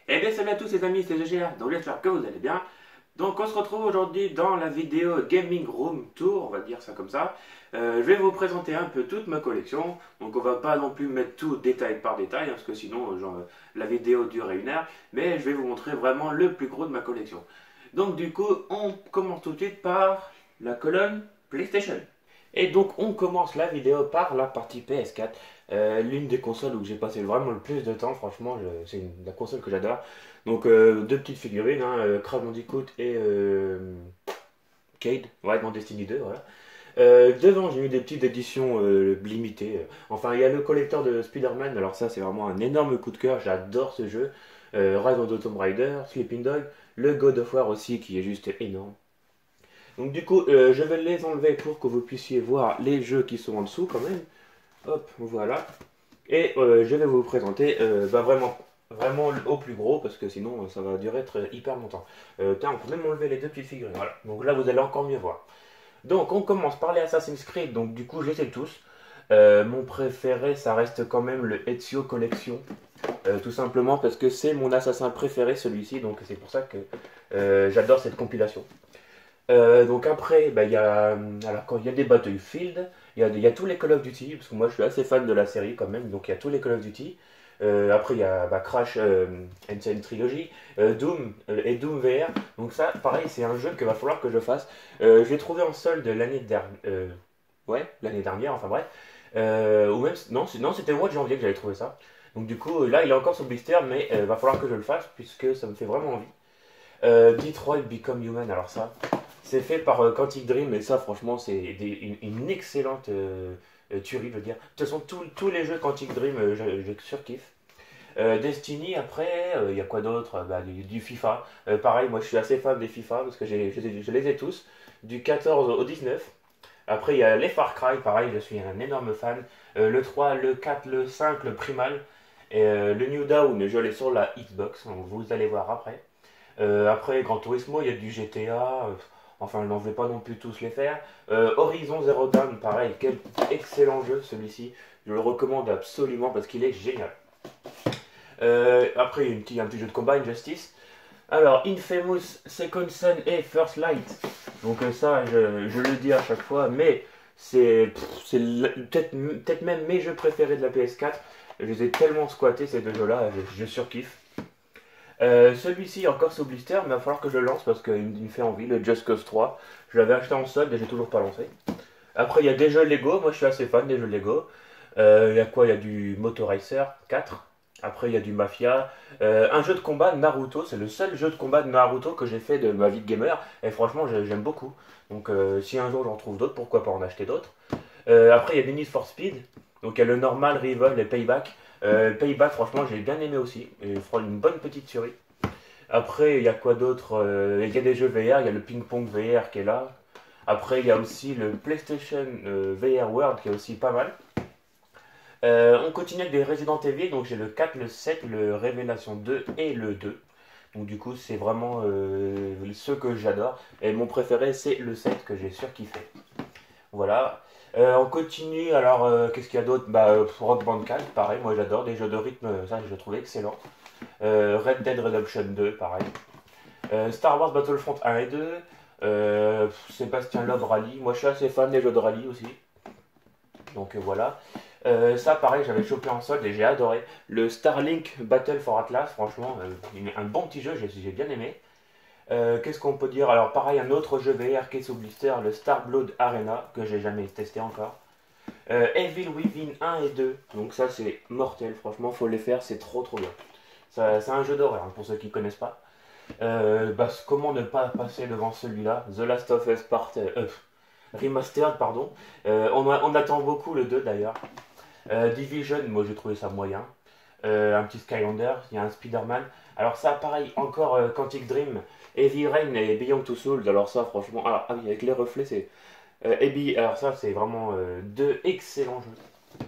Eh bien salut à tous les amis, c'est GGA, donc j'espère que vous allez bien. Donc on se retrouve aujourd'hui dans la vidéo Gaming Room Tour, on va dire ça comme ça. Je vais vous présenter un peu toute ma collection. Donc on va pas non plus mettre tout détail par détail, hein, parce que sinon la vidéo durerait 1 heure. Mais je vais vous montrer vraiment le plus gros de ma collection. Donc du coup, on commence tout de suite par la colonne PlayStation. Et donc on commence la vidéo par la partie PS4, l'une des consoles où j'ai passé vraiment le plus de temps, franchement, c'est la console que j'adore. Donc deux petites figurines, hein, Crash Bandicoot et Cade, ouais, dans Destiny 2, voilà. Devant, j'ai eu des petites éditions limitées. Enfin, il y a le collecteur de Spider-Man, alors ça c'est vraiment un énorme coup de cœur, j'adore ce jeu. Rise of the Tomb Raider, Sleeping Dog, le God of War aussi qui est juste énorme. Donc du coup, je vais les enlever pour que vous puissiez voir les jeux qui sont en dessous quand même. Hop, voilà. Et je vais vous présenter vraiment au plus gros parce que sinon ça va durer hyper longtemps. Tiens, on peut même enlever les deux petites figurines. Voilà. Donc là, vous allez encore mieux voir. Donc on commence par les Assassin's Creed. Donc du coup, je les ai tous. Mon préféré, ça reste quand même le Ezio Collection. Tout simplement parce que c'est mon assassin préféré celui-ci. Donc c'est pour ça que j'adore cette compilation. Donc après, bah, alors quand il y a des Battlefield, il y a tous les Call of Duty, parce que moi je suis assez fan de la série quand même, donc il y a tous les Call of Duty. Après il y a Crash Insane Trilogy, Doom et Doom VR. Donc ça, pareil, c'est un jeu qu'il va falloir que je fasse. Je l'ai trouvé en solde l'année dernière, ouais, l'année dernière, enfin bref. Ou même, non, non c'était le mois de janvier que j'avais trouvé ça. Donc du coup, là il est encore sur blister, mais va falloir que je le fasse, puisque ça me fait vraiment envie. Detroit Become Human, alors ça, c'est fait par Quantic Dream, et ça, franchement, c'est une excellente tuerie, je veux dire. De toute façon, tous les jeux Quantic Dream, je surkiffe. Destiny, après, il y a quoi d'autre? Bah, du FIFA. Pareil, moi, je suis assez fan des FIFA, parce que je les ai tous. Du 14 au 19. Après, il y a les Far Cry, pareil, je suis un énorme fan. Le 3, le 4, le 5, le Primal. Et le New Dawn, je l'ai sur la Xbox, donc vous allez voir après. Après, Gran Turismo, il y a du GTA. Enfin, je n'en vais pas non plus tous les faire. Horizon Zero Dawn, pareil, quel excellent jeu celui-ci. Je le recommande absolument parce qu'il est génial. Après, un petit jeu de combat, Injustice. Alors, Infamous, Second Son et First Light. Donc ça, je le dis à chaque fois, mais c'est peut-être même mes jeux préférés de la PS4. Je les ai tellement squattés ces deux jeux-là, je surkiffe. Celui-ci encore sous blister, mais il va falloir que je le lance parce qu'il me fait envie, le Just Cause 3. Je l'avais acheté en solde et j'ai toujours pas lancé. Après, il y a des jeux Lego, moi je suis assez fan des jeux Lego. Il y a quoi? Il y a du Motor Racer 4. Après, il y a du Mafia. Un jeu de combat Naruto, c'est le seul jeu de combat de Naruto que j'ai fait de ma vie de gamer. Et franchement, j'aime beaucoup. Donc, si un jour j'en trouve d'autres, pourquoi pas en acheter d'autres. Après, il y a du Need for Speed. Donc, il y a le normal, Rival et Payback. Payback, franchement, j'ai bien aimé aussi. Et une bonne petite tuerie. Après, il y a quoi d'autre? Il y a des jeux VR, il y a le Ping Pong VR qui est là. Après, il y a aussi le PlayStation VR World qui est aussi pas mal. On continue avec des Resident Evil, donc j'ai le 4, le 7, le Révélation 2 et le 2. Donc du coup, c'est vraiment ceux que j'adore. Et mon préféré, c'est le 7 que j'ai surkiffé. Voilà. On continue, alors qu'est-ce qu'il y a d'autre? Rock Band 4, pareil, moi j'adore. Des jeux de rythme, ça je le trouve excellent. Red Dead Redemption 2, pareil. Star Wars Battlefront 1 et 2. Sébastien Love Rally. Moi je suis assez fan des jeux de rallye aussi. Donc voilà. Ça pareil, j'avais chopé en solde et j'ai adoré. Le Starlink Battle for Atlas, franchement, un bon petit jeu, j'ai bien aimé. Qu'est-ce qu'on peut dire? Alors pareil, un autre jeu VR qui est sous blister, le Star Blood Arena, que j'ai jamais testé encore. Evil Within 1 et 2, donc ça c'est mortel, franchement, faut les faire, c'est trop bien. C'est un jeu d'horreur, hein, pour ceux qui connaissent pas. Comment ne pas passer devant celui-là? The Last of Us Remastered, pardon. On attend beaucoup le 2 d'ailleurs. Division, moi j'ai trouvé ça moyen. Un petit Skylander, il y a un Spider-Man. Alors ça, pareil, encore Quantic Dream, Heavy Rain et Beyond Two Souls. Alors ça, franchement, ah oui, avec les reflets, c'est... alors ça, c'est vraiment deux excellents jeux.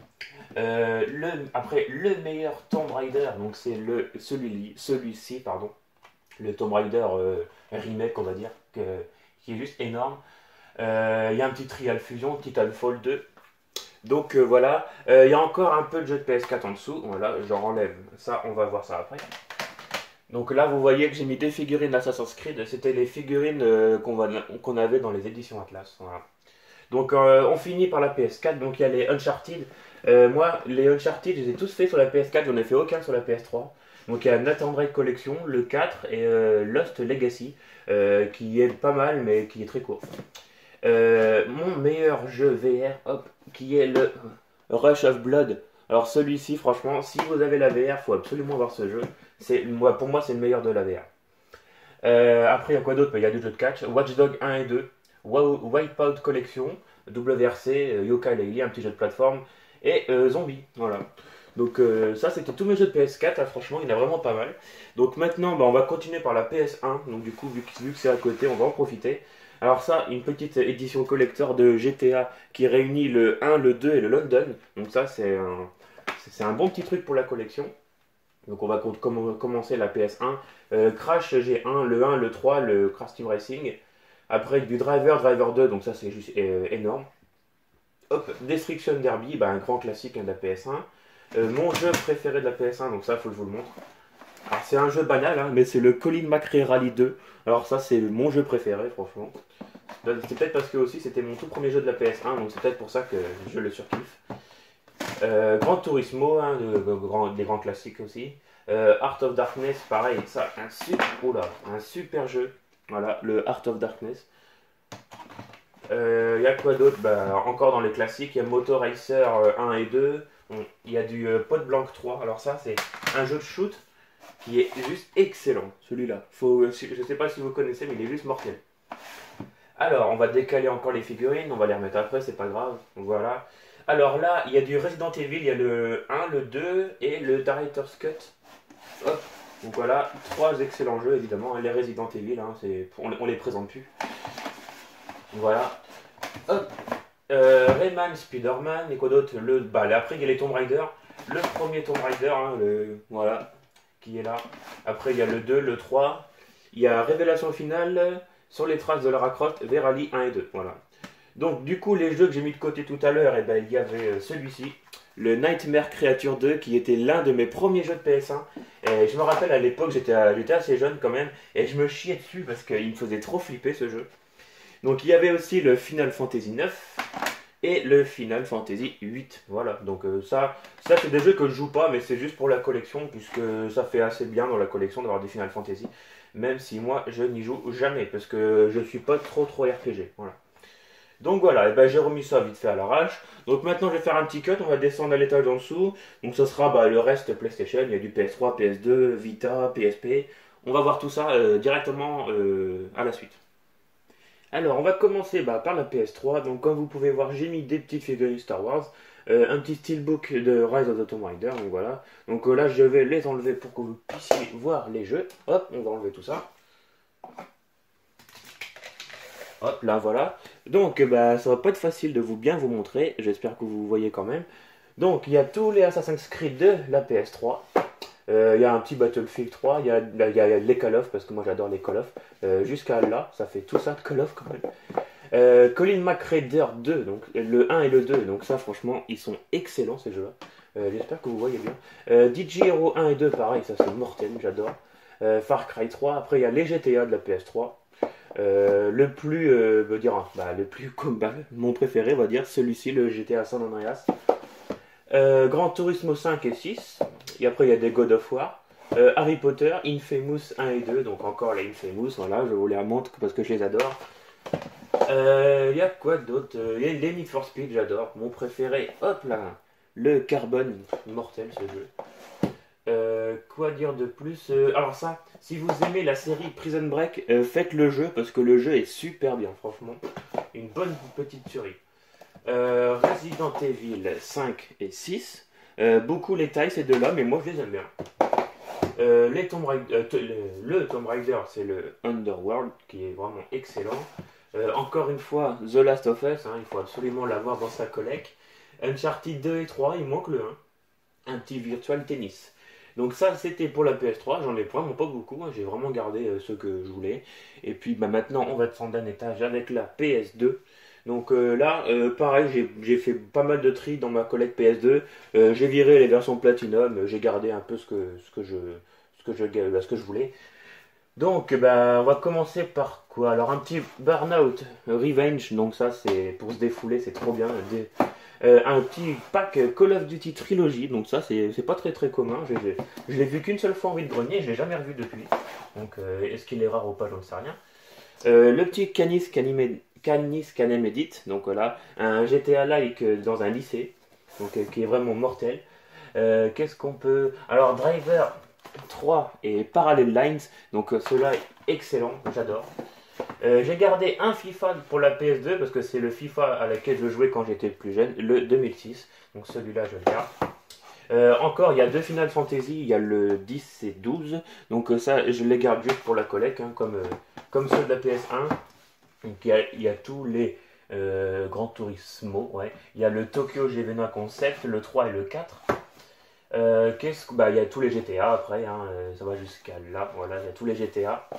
Après, le meilleur Tomb Raider, donc c'est celui-ci, pardon. Le Tomb Raider remake, on va dire, qui est juste énorme. Il y a un petit Trial Fusion, Titanfall 2. Donc voilà, il y a encore un peu de jeu de PS4 en dessous. Voilà, j'en enlève ça, on va voir ça après. Donc là, vous voyez que j'ai mis 2 figurines Assassin's Creed. C'était les figurines qu'on avait dans les éditions Atlas. Voilà. Donc on finit par la PS4. Donc il y a les Uncharted. Moi, les Uncharted, je les ai tous faits sur la PS4. J'en ai fait aucun sur la PS3. Donc il y a Nathan Drake Collection, le 4 et Lost Legacy, qui est pas mal, mais qui est très court. Mon meilleur jeu VR, hop, qui est le Rush of Blood. Alors celui-ci, franchement, si vous avez la VR, faut absolument voir ce jeu. Pour moi, c'est le meilleur de la VR. Après, il y a quoi d'autre? Il y a des jeux de catch. Watch Dogs 1 et 2. Wipeout Collection. WRC, Yooka-Laylee, un petit jeu de plateforme. Et Zombie. Voilà. Donc ça, c'était tous mes jeux de PS4. Là, franchement, il y en a vraiment pas mal. Donc maintenant, on va continuer par la PS1. Donc du coup, vu que c'est à côté, on va en profiter. Alors ça, une petite édition collector de GTA qui réunit le 1, le 2 et le London. Donc ça, c'est un bon petit truc pour la collection. Donc on va commencer la PS1. Crash G1, le 1, le 3, le Crash Team Racing. Après du Driver 2, donc ça c'est juste énorme. Hop, Destruction Derby, un grand classique de la PS1. Mon jeu préféré de la PS1, donc ça faut que je vous le montre. Alors c'est un jeu banal, mais c'est le Colin McRae Rally 2. Alors ça c'est mon jeu préféré, franchement. C'est peut-être parce que aussi c'était mon tout premier jeu de la PS1, donc c'est peut-être pour ça que je le surkiffe. Gran Turismo, des grands classiques aussi. Heart of Darkness, pareil, ça, un super jeu. Voilà, le Heart of Darkness. Il y a quoi d'autre? Encore dans les classiques, il y a Motor Racer 1 et 2. Il y a du Pot Blanc 3. Alors ça, c'est un jeu de shoot qui est juste excellent, celui-là. Je sais pas si vous connaissez, mais il est juste mortel. Alors, on va décaler encore les figurines, on va les remettre après, c'est pas grave. Voilà. Alors là, il y a du Resident Evil, il y a le 1, le 2 et le Director's Cut. Hop. Donc voilà, 3 excellents jeux évidemment. Les Resident Evil, on les présente plus. Voilà. Hop. Rayman, Spider-Man, et quoi d'autre? Après, il y a les Tomb Raider. Le premier Tomb Raider, voilà, qui est là. Après, il y a le 2, le 3. Il y a Révélation finale, Sur les traces de Lara Croft, Verali 1 et 2. Voilà. Donc, du coup, les jeux que j'ai mis de côté tout à l'heure, il y avait celui-ci, le Nightmare Creature 2, qui était l'un de mes premiers jeux de PS1. Et je me rappelle à l'époque, j'étais assez jeune quand même, et je me chiais dessus parce qu'il me faisait trop flipper ce jeu. Donc il y avait aussi le Final Fantasy 9 et le Final Fantasy 8. Voilà, donc ça c'est des jeux que je joue pas, mais c'est juste pour la collection, puisque ça fait assez bien dans la collection d'avoir des Final Fantasy, même si moi je n'y joue jamais, parce que je suis pas trop RPG. Voilà. Donc voilà, j'ai remis ça vite fait à l'arrache. Donc maintenant je vais faire un petit cut, on va descendre à l'étage en dessous. Donc ça sera le reste PlayStation, il y a du PS3, PS2, Vita, PSP. On va voir tout ça directement à la suite. Alors, on va commencer par la PS3. Donc, comme vous pouvez voir, j'ai mis des petites figurines Star Wars, un petit steelbook de Rise of the Tomb Raider. Donc voilà. Donc là, je vais les enlever pour que vous puissiez voir les jeux. Hop, on va enlever tout ça. Hop, là, voilà. Donc, ça va pas être facile de bien vous montrer. J'espère que vous voyez quand même. Donc, il y a tous les Assassin's Creed de la PS3. Il y a un petit Battlefield 3, il y a les Call of, parce que moi j'adore les Call of. Jusqu'à là, ça fait tout ça de Call of quand même. Colin McRae 2, donc le 1 et le 2, donc ça franchement, ils sont excellents ces jeux-là. J'espère que vous voyez bien. DJ Hero 1 et 2, pareil, ça c'est mortel, j'adore. Far Cry 3, après il y a les GTA de la PS3. Le plus mon préféré, on va dire, celui-ci, le GTA San Andreas. Gran Turismo 5 et 6. Et après, il y a des God of War. Harry Potter, Infamous 1 et 2. Donc, encore les Infamous. Voilà, je vous les montre parce que je les adore. Il y a quoi d'autre? Il y a les Need for Speed, j'adore. Mon préféré, hop là. Le Carbon, mortel ce jeu. Quoi dire de plus? Alors, ça, si vous aimez la série Prison Break, faites le jeu parce que le jeu est super bien, franchement. Une bonne petite tuerie. Resident Evil 5 et 6. Beaucoup les tailles ces deux-là, mais moi je les aime bien. Le Tomb Raider, c'est le Underworld qui est vraiment excellent. Encore une fois, The Last of Us, il faut absolument l'avoir dans sa collecte. Uncharted 2 et 3, il manque le 1. Un petit Virtual Tennis. Donc ça c'était pour la PS3, j'en ai vraiment pas beaucoup, j'ai vraiment gardé ce que je voulais. Et puis maintenant on va descendre d'un étage avec la PS2. Donc là, pareil, j'ai fait pas mal de tri dans ma collecte PS2. J'ai viré les versions Platinum, j'ai gardé un peu ce que ce que je voulais. Donc, on va commencer par quoi? Alors, un petit Burnout Revenge. Donc, ça, c'est pour se défouler, c'est trop bien. Un petit pack Call of Duty Trilogy. Donc, ça, c'est pas très très commun. Je l'ai vu qu'une seule fois en vide-grenier, je l'ai jamais revu depuis. Donc, est-ce qu'il est rare ou pas? J'en sais rien. Le petit Canis Canem Edit. Donc, voilà, un GTA-like dans un lycée. Donc, qui est vraiment mortel. Qu'est-ce qu'on peut. Alors, Driver 3 et Parallel Lines. Donc, ceux-là, excellent, j'adore. J'ai gardé un FIFA pour la PS2 parce que c'est le FIFA à laquelle je jouais quand j'étais plus jeune, le 2006. Donc, celui-là, je le garde. Encore, il y a deux Final Fantasy, il y a le 10 et 12. Donc, ça, je les garde juste pour la collecte, hein, comme ceux de la PS1. Donc, il y a tous les. Gran Turismo, ouais. Il y a le Tokyo Gevena Concept, le 3 et le 4. Il y a tous les GTA après, hein, ça va jusqu'à là, voilà, il y a tous les GTA.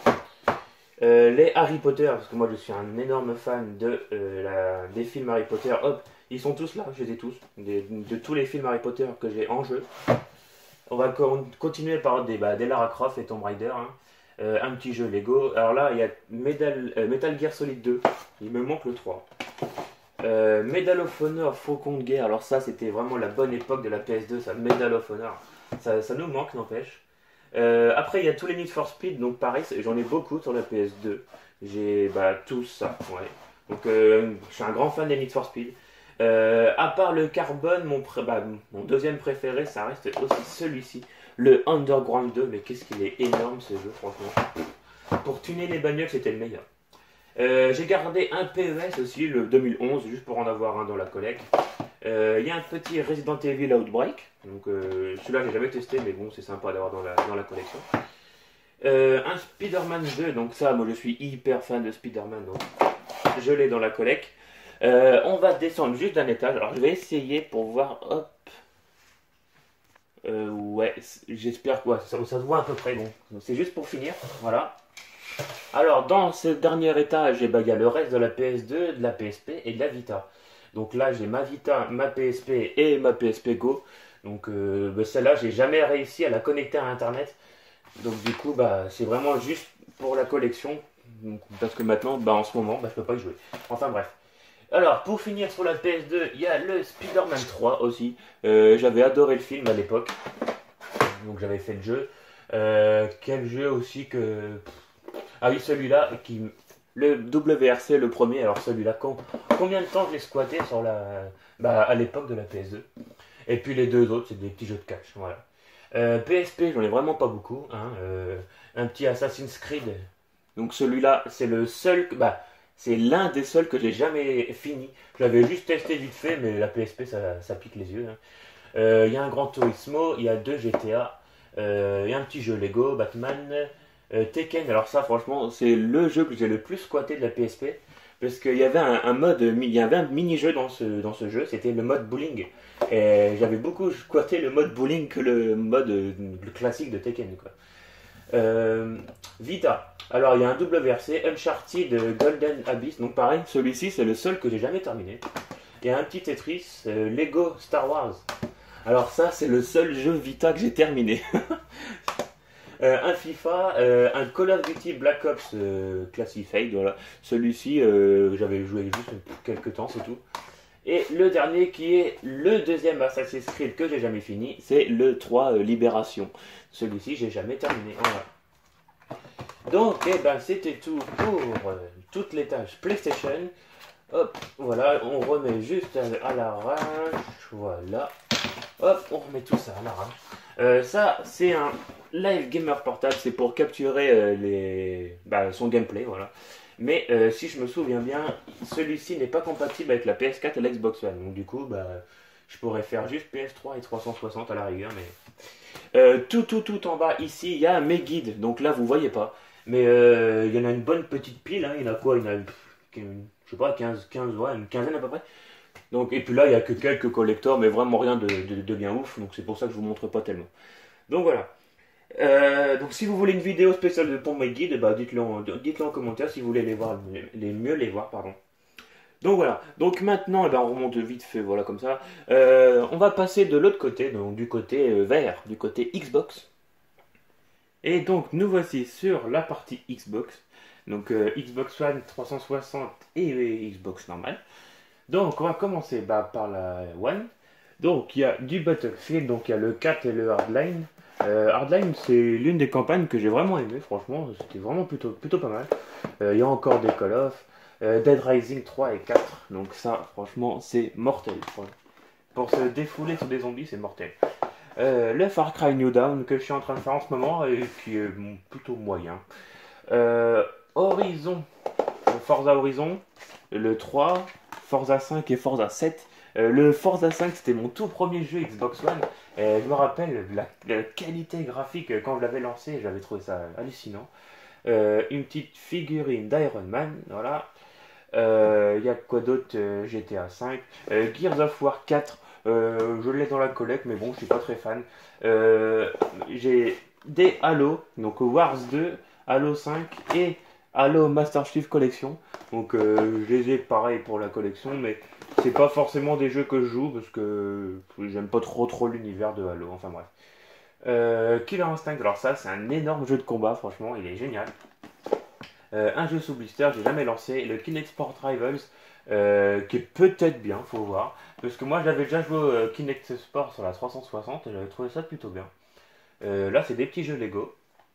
Les Harry Potter, parce que moi je suis un énorme fan des films Harry Potter, hop, ils sont tous là, je les ai tous, de tous les films Harry Potter que j'ai en jeu. On va continuer par des Lara Croft et Tomb Raider, hein. Un petit jeu Lego. Alors là, il y a Metal Gear Solid 2, il me manque le 3. Medal of Honor Faucon de guerre, alors ça c'était vraiment la bonne époque de la PS2, ça, Medal of Honor, ça nous manque, n'empêche. Après il y a tous les Need for Speed, donc pareil, j'en ai beaucoup sur la PS2, j'ai tous ça, ouais. Donc je suis un grand fan des Need for Speed. À part le Carbone, mon deuxième préféré, ça reste aussi celui-ci, le Underground 2, mais qu'est-ce qu'il est énorme ce jeu, franchement. Pour tuner les bagnoles, c'était le meilleur. J'ai gardé un PES aussi, le 2011, juste pour en avoir un dans la collecte. Il y a un petit Resident Evil Outbreak, donc celui-là j'ai jamais testé, mais bon, c'est sympa d'avoir dans la collection. Un Spider-Man 2, donc ça, moi je suis hyper fan de Spider-Man, donc je l'ai dans la collecte. On va descendre juste d'un étage, alors je vais essayer pour voir, hop. Ouais, j'espère que ça se voit à peu près, bon, c'est juste pour finir, voilà. Alors, dans ce dernier étage, il y a le reste de la PS2, de la PSP et de la Vita. Donc là, j'ai ma Vita, ma PSP et ma PSP Go. Donc celle-là, j'ai jamais réussi à la connecter à Internet. Donc du coup, c'est vraiment juste pour la collection. Donc, parce que maintenant, en ce moment, je peux pas y jouer. Enfin bref. Alors, pour finir sur la PS2, il y a le Spider-Man 3 aussi. J'avais adoré le film à l'époque. Donc j'avais fait le jeu. Quel jeu aussi que... Ah oui, celui-là, le WRC, le premier, alors celui-là, combien de temps je l'ai squatté sur à l'époque de la PS2. Et puis les deux autres, c'est des petits jeux de catch, voilà. PSP, j'en ai vraiment pas beaucoup, hein. Un petit Assassin's Creed, donc celui-là, c'est le seul, c'est l'un des seuls que j'ai jamais fini. Je l'avais juste testé vite fait, mais la PSP, ça pique les yeux, hein. Il y a un Gran Turismo, il y a deux GTA, il y a un petit jeu Lego, Batman... Tekken, alors ça franchement c'est le jeu que j'ai le plus squatté de la PSP parce qu'il y avait il y avait un mini-jeu dans ce jeu, c'était le mode bowling et j'avais beaucoup squatté le mode bowling que le mode le classique de Tekken quoi. Vita, alors il y a un WRC, Uncharted Golden Abyss, donc pareil, celui-ci c'est le seul que j'ai jamais terminé. Il y a un petit Tetris, Lego Star Wars, alors ça c'est le seul jeu Vita que j'ai terminé. Un FIFA, un Call of Duty Black Ops Classified, voilà. Celui-ci, j'avais joué juste quelques temps, c'est tout. Et le dernier qui est le deuxième Assassin's Creed que j'ai jamais fini, c'est le 3 Libération. Celui-ci, j'ai jamais terminé. Voilà. Donc, c'était tout pour toutes les tâches PlayStation. Hop, voilà, on remet juste à l'arrache, voilà. Hop, on remet tout ça à l'arrache. Ça, c'est un Live Gamer portable, c'est pour capturer son gameplay, voilà. Mais si je me souviens bien, celui-ci n'est pas compatible avec la PS4 et l'Xbox One. Donc du coup, je pourrais faire juste PS3 et 360 à la rigueur. Mais tout en bas ici, il y a mes guides. Donc là, vous voyez pas. Mais il y en a une bonne petite pile. Hein. Il y en a quoi? Il y en a, je sais pas, 15 ouais, une quinzaine à peu près. Donc, et puis là, il n'y a que quelques collectors, mais vraiment rien de bien ouf. Donc c'est pour ça que je vous montre pas tellement. Donc voilà. Donc si vous voulez une vidéo spéciale pour mes guides, dites-le en commentaire si vous voulez mieux les voir, pardon. Donc voilà, donc maintenant on remonte vite fait, voilà comme ça. On va passer de l'autre côté, donc du côté vert, du côté Xbox. Et donc nous voici sur la partie Xbox. Donc Xbox One 360 et Xbox normale. Donc on va commencer par la One. Donc il y a du Battlefield, donc il y a le 4 et le Hardline. Hardline c'est l'une des campagnes que j'ai vraiment aimé, franchement, c'était vraiment plutôt pas mal. Il y a encore des Call of, Dead Rising 3 et 4, donc ça franchement c'est mortel. Pour se défouler sur des zombies c'est mortel. Le Far Cry New Dawn que je suis en train de faire en ce moment et qui est plutôt moyen. Horizon, Forza Horizon, le 3, Forza 5 et Forza 7. Le Forza 5 c'était mon tout premier jeu Xbox One. Et je me rappelle la qualité graphique quand je l'avais lancé, j'avais trouvé ça hallucinant. Une petite figurine d'Iron Man, voilà. Il y a quoi d'autre? GTA 5, Gears of War 4. Je l'ai dans la collecte, mais bon, je suis pas très fan. J'ai des Halo, donc Wars 2, Halo 5 et Halo Master Chief Collection. Donc je les ai pareil pour la collection, mais c'est pas forcément des jeux que je joue parce que j'aime pas trop l'univers de Halo. Enfin bref. Killer Instinct, alors ça c'est un énorme jeu de combat, franchement, il est génial. Un jeu sous blister, j'ai jamais lancé, le Kinect Sport Rivals, qui est peut-être bien, faut voir. Parce que moi j'avais déjà joué au Kinect Sport sur la 360 et j'avais trouvé ça plutôt bien. Là c'est des petits jeux Lego.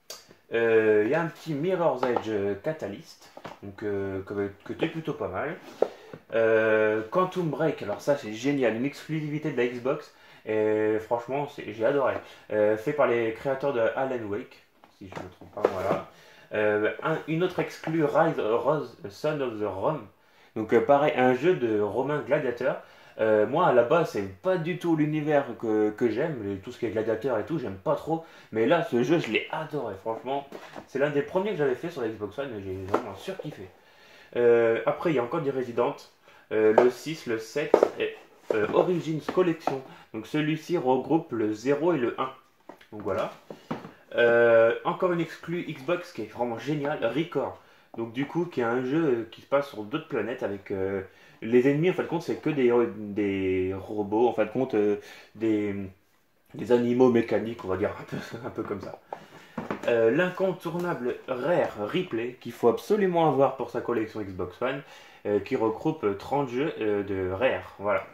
Il y a un petit Mirror's Edge Catalyst, donc, que t'es plutôt pas mal. Quantum Break, alors ça c'est génial, une exclusivité de la Xbox. Et franchement j'ai adoré. Fait par les créateurs de Alan Wake, si je ne me trompe pas, voilà. Une autre exclue, Rise Rose, Son of the Rome. Donc pareil, un jeu de Romain gladiateur. Moi à la base c'est pas du tout l'univers que j'aime, tout ce qui est gladiateur et tout, j'aime pas trop. Mais là ce jeu je l'ai adoré, franchement. C'est l'un des premiers que j'avais fait sur la Xbox One et j'ai vraiment surkiffé. Après il y a encore des Resident, le 6, le 7 et Origins Collection. Donc celui-ci regroupe le 0 et le 1. Donc voilà. Encore une exclue Xbox qui est vraiment géniale, Record. Donc du coup, qui est un jeu qui se passe sur d'autres planètes avec les ennemis. En fin de compte, c'est que des robots. En fin de compte, des animaux mécaniques, on va dire un peu comme ça. L'incontournable Rare Replay qu'il faut absolument avoir pour sa collection Xbox One, qui regroupe 30 jeux de Rare. Voilà.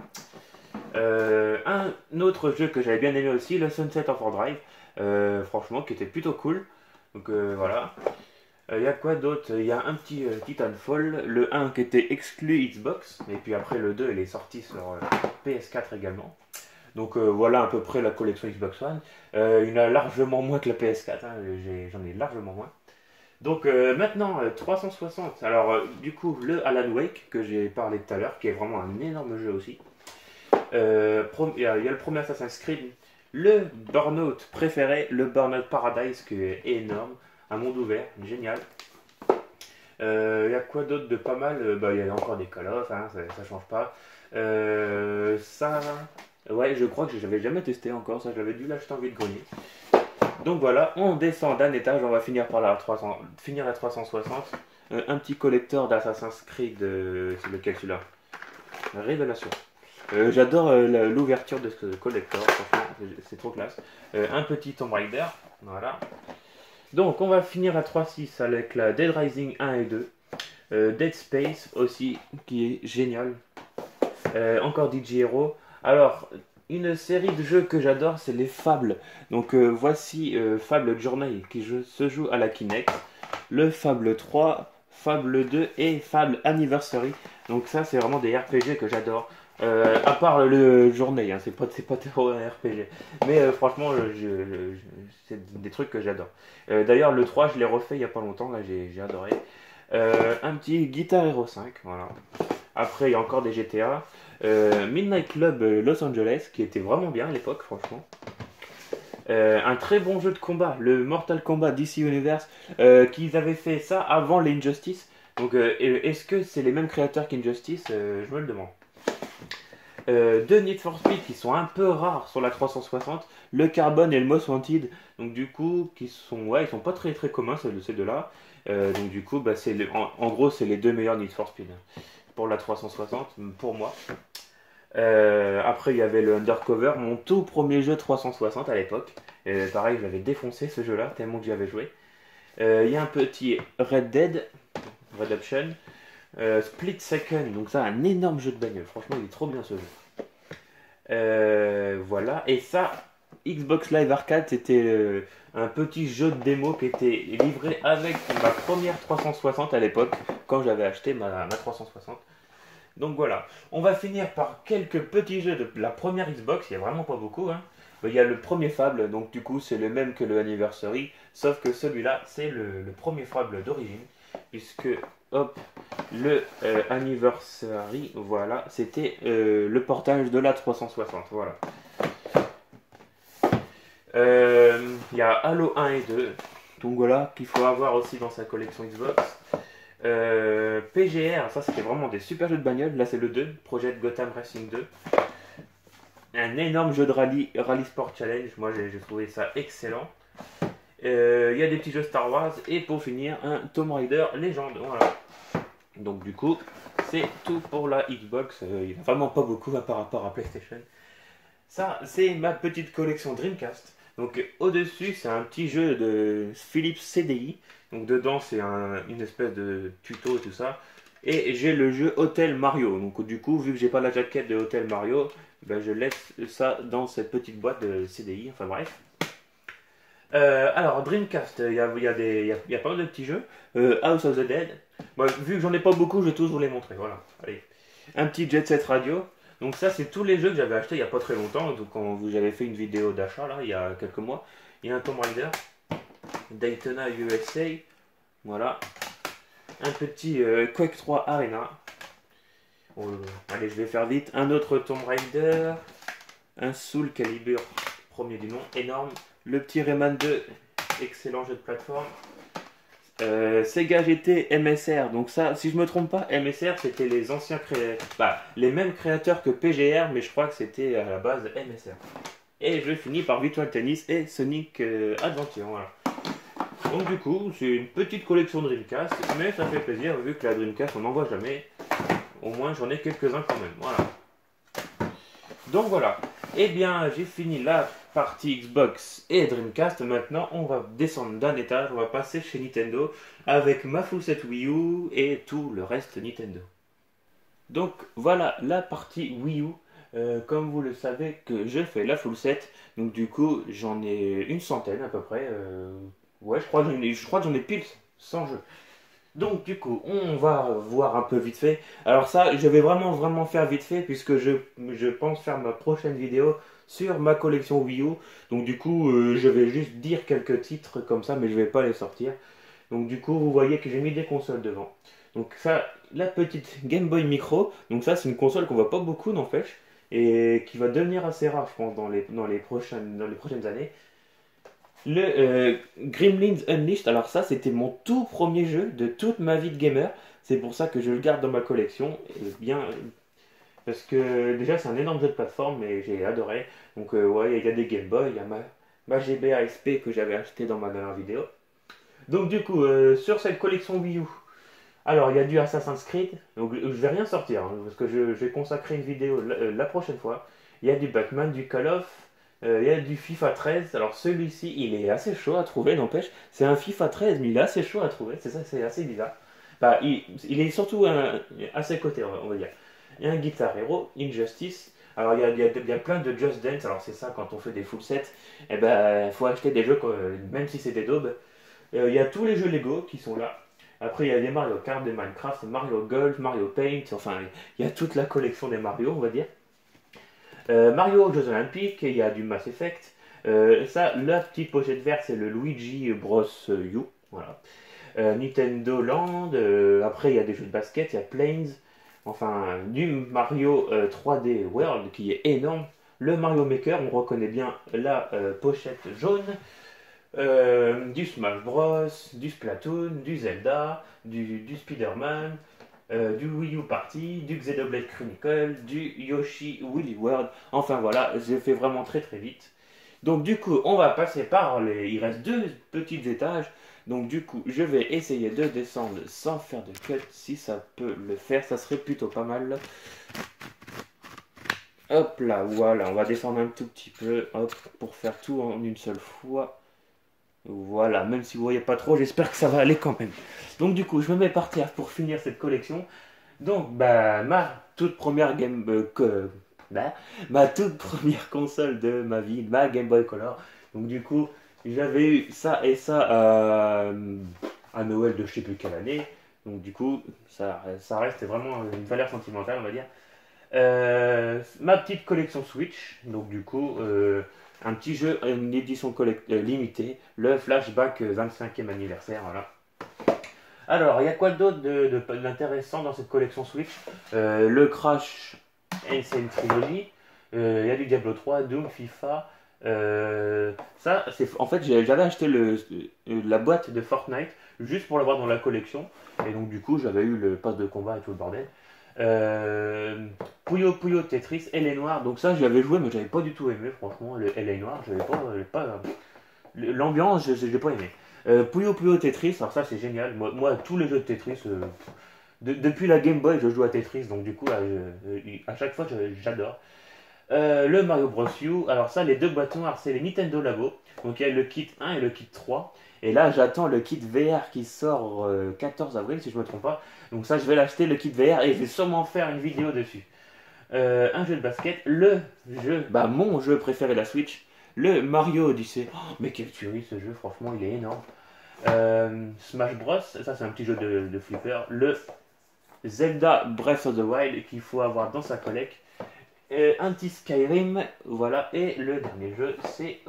Un autre jeu que j'avais bien aimé aussi, le Sunset Overdrive. Franchement, qui était plutôt cool. Donc voilà. Il y a quoi d'autre? Il y a un petit Titanfall, le 1 qui était exclu Xbox, et puis après le 2 il est sorti sur PS4 également. Donc voilà à peu près la collection Xbox One. Il y en a largement moins que la PS4, hein, j'en ai largement moins. Donc maintenant 360. Alors du coup le Alan Wake que j'ai parlé tout à l'heure, qui est vraiment un énorme jeu aussi. Il y a le premier Assassin's Creed, le Burnout préféré, le Burnout Paradise qui est énorme, un monde ouvert, génial. Il y a quoi d'autre de pas mal? Il y a encore des Call of, hein, ça change pas. Ça, ouais, je crois que j'avais jamais testé encore, ça j'avais dû l'acheter en vide-grenier. Donc voilà, on descend d'un étage, on va finir par finir la 360. Un petit collecteur d'Assassin's Creed, c'est lequel celui-là? Révélation. J'adore l'ouverture de ce collector, franchement, c'est trop classe. Un petit Tomb Raider, voilà. Donc on va finir à 3.6 avec la Dead Rising 1 et 2. Dead Space aussi, qui est génial. Encore DJ Hero. Alors, une série de jeux que j'adore, c'est les Fables. Donc voici Fable Journey qui se joue à la Kinect. Le Fable 3, Fable 2 et Fable Anniversary. Donc ça c'est vraiment des RPG que j'adore. À part le journée, hein, c'est pas trop un RPG. Mais franchement, c'est des trucs que j'adore. D'ailleurs, le 3, je l'ai refait il y a pas longtemps, là j'ai adoré. Un petit Guitar Hero 5, voilà. Après, il y a encore des GTA. Midnight Club Los Angeles, qui était vraiment bien à l'époque, franchement. Un très bon jeu de combat, le Mortal Kombat DC Universe, qu'ils avaient fait ça avant l'Injustice. Donc, est-ce que c'est les mêmes créateurs qu'Injustice? Je me le demande. Deux Need for Speed qui sont un peu rares sur la 360, le Carbon et le Most Wanted, donc du coup ils sont pas très communs ces deux-là. Donc du coup en gros c'est les deux meilleurs Need for Speed pour la 360 pour moi. Après, il y avait le Undercover, mon tout premier jeu 360 à l'époque. Pareil, je l'avais défoncé ce jeu-là, tellement que j'y avais joué. Il y a un petit Red Dead Redemption. Split Second, donc ça, un énorme jeu de bagnole. Franchement, il est trop bien ce jeu. Voilà, et ça, Xbox Live Arcade, c'était un petit jeu de démo qui était livré avec ma première 360 à l'époque, quand j'avais acheté ma 360. Donc voilà, on va finir par quelques petits jeux de la première Xbox, il n'y a vraiment pas beaucoup. Hein. Il y a le premier Fable, donc du coup c'est le même que le Anniversary, sauf que celui-là c'est le premier Fable d'origine, puisque hop, le Anniversary, voilà, c'était le portage de la 360, voilà. Il y a Halo 1 et 2, donc voilà, qu'il faut avoir aussi dans sa collection Xbox. PGR, ça c'était vraiment des super jeux de bagnole. Là c'est le 2, Project Gotham Racing 2. Un énorme jeu de rallye Sport Challenge. Moi j'ai trouvé ça excellent. Il y a des petits jeux Star Wars. Et pour finir, un Tomb Raider Légende. Voilà. Donc du coup, c'est tout pour la Xbox. Il n'y a vraiment pas beaucoup par rapport à PlayStation. Ça, c'est ma petite collection Dreamcast. Donc au-dessus, c'est un petit jeu de Philips CDI. Donc dedans, c'est une espèce de tuto et tout ça. Et j'ai le jeu Hotel Mario. Donc du coup, vu que j'ai pas la jaquette de Hotel Mario, ben, je laisse ça dans cette petite boîte de CDI. Enfin bref. Alors Dreamcast, il y a pas mal de petits jeux. House of the Dead. Bon, vu que j'en ai pas beaucoup, je vais tous vous les montrer. Voilà. Allez. Un petit Jet Set Radio. Donc ça, c'est tous les jeux que j'avais achetés il n'y a pas très longtemps. Donc quand j'avais fait une vidéo d'achat, là, il y a quelques mois. Il y a un Tomb Raider, Daytona USA. Voilà. Un petit Quake 3 Arena. Allez, je vais faire vite. Un autre Tomb Raider. Un Soul Calibur, premier du nom, énorme. Le petit Rayman 2, excellent jeu de plateforme. Sega GT MSR, donc ça, si je me trompe pas, MSR c'était les anciens créateurs, les mêmes créateurs que PGR, mais je crois que c'était à la base MSR. Et je finis par Virtual Tennis et Sonic Adventure, voilà. Donc du coup, c'est une petite collection de Dreamcast, mais ça fait plaisir vu que la Dreamcast on n'en voit jamais. Au moins j'en ai quelques-uns quand même, voilà. Donc voilà, eh bien j'ai fini la partie Xbox et Dreamcast. Maintenant on va descendre d'un étage, on va passer chez Nintendo avec ma full set Wii U et tout le reste Nintendo. Donc voilà la partie Wii U. Comme vous le savez que je fais la full set, donc du coup j'en ai une centaine à peu près. Ouais, je crois que j'en ai pile 100 jeux. Donc du coup, on va voir un peu vite fait. Alors ça, je vais vraiment faire vite fait puisque je pense faire ma prochaine vidéo sur ma collection Wii U. Donc du coup, je vais juste dire quelques titres comme ça, mais je vais pas les sortir. Donc du coup, vous voyez que j'ai mis des consoles devant. Donc ça, la petite Game Boy Micro. Donc ça, c'est une console qu'on voit pas beaucoup n'empêche et qui va devenir assez rare, je pense, dans les prochaines années. Le Gremlins Unleashed, alors ça c'était mon tout premier jeu de toute ma vie de gamer, c'est pour ça que je le garde dans ma collection, et bien, parce que déjà c'est un énorme jeu de plateforme et j'ai adoré, donc ouais il y a des Game Boy, il y a ma GBA SP que j'avais acheté dans ma dernière vidéo. Donc du coup, sur cette collection Wii U, alors il y a du Assassin's Creed, donc je vais rien sortir, hein, parce que je vais consacrer une vidéo la prochaine fois, il y a du Batman, du Call of, il y a du FIFA 13. Alors celui-ci, il est assez chaud à trouver, n'empêche. C'est un FIFA 13, mais il est assez chaud à trouver. C'est ça, c'est assez bizarre. Il est surtout à ses côtés, on va dire. Il y a un Guitar Hero, Injustice. Alors il y a plein de Just Dance. Alors c'est ça, quand on fait des full sets, eh ben, faut acheter des jeux, même si c'est des daubes. Il y a tous les jeux Lego qui sont là. Après, il y a des Mario Kart, des Minecraft, Mario Golf, Mario Paint. Enfin, il y a toute la collection des Mario, on va dire. Mario aux Jeux Olympiques, il y a du Mass Effect. Ça, la petite pochette verte, c'est le Luigi Bros. U. Voilà. Nintendo Land. Après, il y a des jeux de basket, il y a Planes. Enfin, du Mario 3D World qui est énorme. Le Mario Maker, on reconnaît bien la pochette jaune. Du Smash Bros, du Splatoon, du Zelda, du Spider-Man, du Wii U Party, du Xenoblade Chronicle, du Yoshi Woolly World. Enfin voilà, j'ai fait vraiment très vite. Donc du coup, on va passer par les... Il reste deux petits étages. Donc du coup, je vais essayer de descendre sans faire de cut. Si ça peut le faire, ça serait plutôt pas mal. Hop là, voilà, on va descendre un tout petit peu, hop, pour faire tout en une seule fois. Voilà, même si vous voyez pas trop, j'espère que ça va aller quand même. Donc du coup, je me mets par terre pour finir cette collection. Donc, bah, bah, ma toute première console de ma vie, ma Game Boy Color. Donc du coup, j'avais eu ça et ça à Noël de je sais plus quelle année. Donc du coup, ça reste vraiment une valeur sentimentale, on va dire. Ma petite collection Switch, donc du coup, un petit jeu, une édition limitée, le Flashback 25e anniversaire, voilà. Alors, il y a quoi d'autre d'intéressant dans cette collection Switch? Le Crash Insane Trilogy, il y a du Diablo 3, Doom, FIFA. Ça, c'est en fait, j'avais acheté la boîte de Fortnite juste pour l'avoir dans la collection. Et donc, du coup, j'avais eu le pass de combat et tout le bordel. Puyo Puyo Tetris, LA Noir. Donc, ça, j'avais joué, mais j'avais pas du tout aimé, franchement. Le LA Noir, j'avais pas l'ambiance, j'ai pas aimé. Puyo Puyo Tetris, alors ça, c'est génial. Moi, tous les jeux de Tetris. Depuis la Game Boy, je joue à Tetris, donc du coup, à chaque fois, j'adore. Le Mario Bros. U, alors ça, les deux boîtes noires, c'est les Nintendo Labo. Donc il y a le kit 1 et le kit 3. Et là, j'attends le kit VR qui sort 14 avril, si je ne me trompe pas. Donc ça, je vais l'acheter, le kit VR, et je vais sûrement faire une vidéo dessus. Un jeu de basket, mon jeu préféré de la Switch, le Mario Odyssey. Oh, mais quelle tuerie ce jeu, franchement, il est énorme. Smash Bros, ça c'est un petit jeu de flipper. Le Zelda Breath of the Wild qu'il faut avoir dans sa collecte. Un petit Skyrim, voilà. Et le dernier jeu, c'est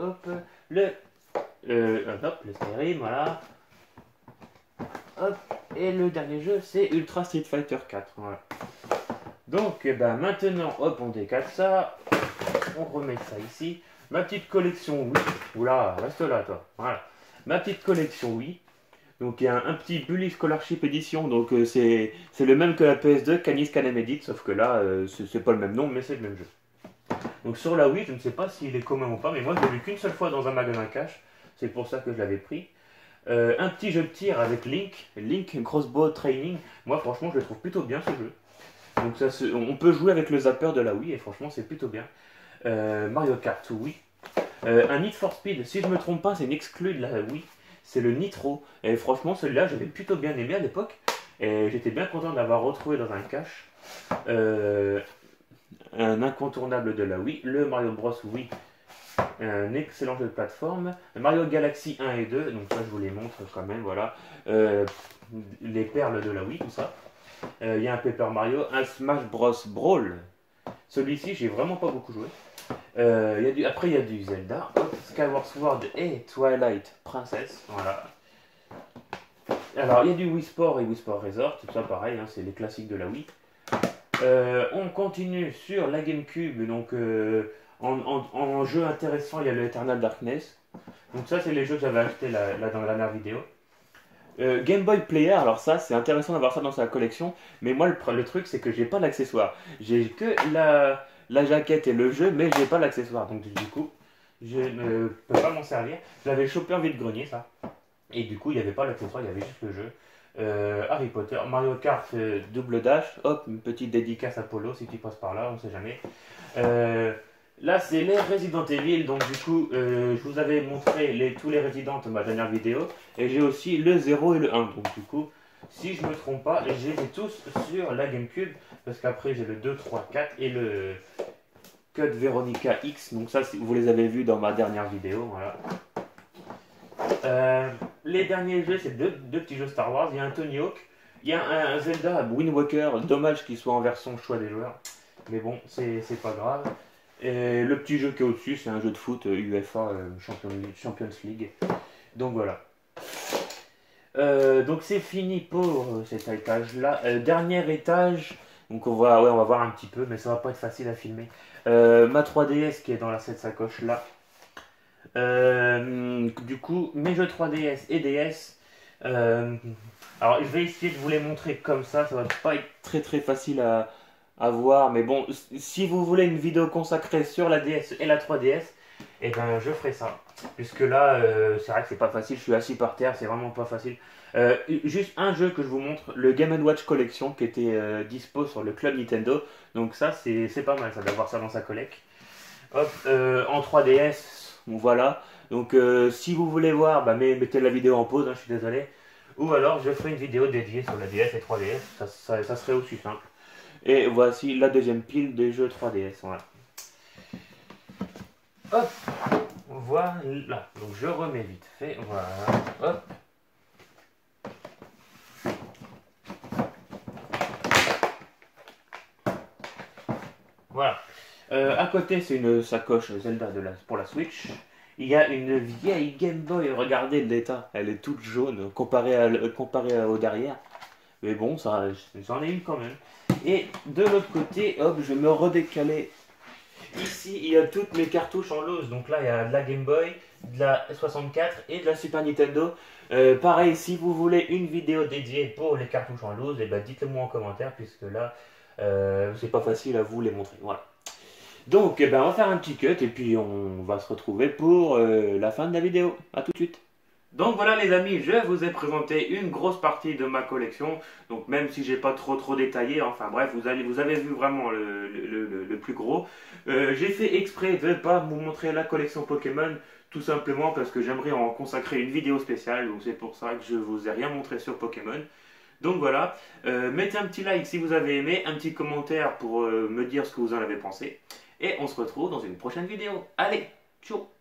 le Skyrim, voilà. Hop. Et le dernier jeu, c'est Ultra Street Fighter 4. Voilà. Donc, maintenant, hop, on décale ça. On remet ça ici. Ma petite collection Wii. Oula, reste là, toi. Voilà. Ma petite collection Wii. Donc il y a un petit Bully Scholarship Edition, donc c'est le même que la PS2, Canis Canem Edit, sauf que là, c'est pas le même nom, mais c'est le même jeu. Donc sur la Wii, je ne sais pas s'il est commun ou pas, mais moi je l'ai vu qu'une seule fois dans un magasin cash, c'est pour ça que je l'avais pris. Un petit jeu de tir avec Link Crossbow Training, moi franchement je le trouve plutôt bien ce jeu. Donc on peut jouer avec le zapper de la Wii, et franchement c'est plutôt bien. Mario Kart Wii. Un Need for Speed, si je me trompe pas, c'est une exclue de la Wii. C'est le Nitro. Et franchement, celui-là, j'avais plutôt bien aimé à l'époque. Et j'étais bien content d'avoir retrouvé dans un cache un incontournable de la Wii, le Mario Bros. Wii. Un excellent jeu de plateforme. Mario Galaxy 1 et 2, donc ça je vous les montre quand même, voilà. Les perles de la Wii, tout ça. Il y a un Paper Mario, un Smash Bros. Brawl. Celui-ci, j'ai vraiment pas beaucoup joué. Après, il y a du Zelda, Skyward Sword et Twilight Princess. Voilà. Alors, il y a du Wii Sport et Wii Sport Resort. Tout ça, pareil, hein, c'est les classiques de la Wii. On continue sur la GameCube. Donc, en jeu intéressant, il y a le Eternal Darkness. Donc, ça, c'est les jeux que j'avais achetés là dans la dernière vidéo. Game Boy Player, alors ça, c'est intéressant d'avoir ça dans sa collection. Mais moi, le truc, c'est que j'ai pas l'accessoire. J'ai que la jaquette et le jeu, mais j'ai pas l'accessoire. Donc du coup, je ne peux pas m'en servir. Je l'avais chopé en vide-grenier, ça. Et du coup, il n'y avait pas l'accessoire, il y avait juste le jeu. Harry Potter, Mario Kart double dash. Hop, une petite dédicace à Polo si tu passes par là, on sait jamais. Là, c'est les Resident Evil. Donc du coup, je vous avais montré tous les Resident dans ma dernière vidéo. Et j'ai aussi le 0 et le 1. Donc du coup, si je me trompe pas, j'ai tous sur la GameCube. Parce qu'après, j'ai le 2, 3, 4 et le Code Veronica X. Donc ça, vous les avez vus dans ma dernière vidéo. Voilà. Les derniers jeux, c'est deux petits jeux Star Wars. Il y a un Tony Hawk. Il y a un Zelda Wind Waker. Dommage qu'il soit en version choix des joueurs. Mais bon, c'est pas grave. Et le petit jeu qui est au-dessus, c'est un jeu de foot UEFA Champions League. Donc voilà. Donc c'est fini pour cet étage-là. Dernier étage. Donc on va voir un petit peu, mais ça va pas être facile à filmer. Ma 3DS qui est dans cette sacoche-là. Du coup, mes jeux 3DS et DS. Alors je vais essayer de vous les montrer comme ça. Ça va pas être très facile à voir, mais bon, si vous voulez une vidéo consacrée sur la DS et la 3DS, eh ben je ferai ça. Puisque là, c'est vrai que c'est pas facile, je suis assis par terre, c'est vraiment pas facile. Juste un jeu que je vous montre, le Game Watch Collection, qui était dispo sur le club Nintendo. Donc ça, c'est pas mal, ça d'avoir ça dans sa collecte. Hop, en 3DS, bon, voilà. Donc si vous voulez voir, bah, mettez la vidéo en pause, hein, je suis désolé. Ou alors je ferai une vidéo dédiée sur la DS et 3DS, ça serait aussi simple. Et voici la deuxième pile des jeux 3DS, voilà. Hop, voilà. Donc je remets vite fait, voilà. Hop. Voilà. À côté, c'est une sacoche Zelda pour la Switch. Il y a une vieille Game Boy, regardez l'état, elle est toute jaune comparée au derrière. Mais bon, ça, j'en ai une quand même. Et de l'autre côté, hop, je vais me redécaler. Ici, il y a toutes mes cartouches en loose. Donc là, il y a de la Game Boy, de la 64 et de la Super Nintendo. Pareil, si vous voulez une vidéo dédiée pour les cartouches en loose, eh ben, dites-le moi en commentaire, puisque là, c'est pas facile à vous les montrer. Voilà. Donc, eh ben, on va faire un petit cut et puis on va se retrouver pour la fin de la vidéo. A tout de suite. Donc voilà les amis, je vous ai présenté une grosse partie de ma collection. Donc même si j'ai pas trop détaillé, enfin bref, vous avez vu vraiment le plus gros. J'ai fait exprès de ne pas vous montrer la collection Pokémon, tout simplement parce que j'aimerais en consacrer une vidéo spéciale. Donc c'est pour ça que je vous ai rien montré sur Pokémon. Donc voilà, mettez un petit like si vous avez aimé, un petit commentaire pour me dire ce que vous en avez pensé. Et on se retrouve dans une prochaine vidéo. Allez, ciao!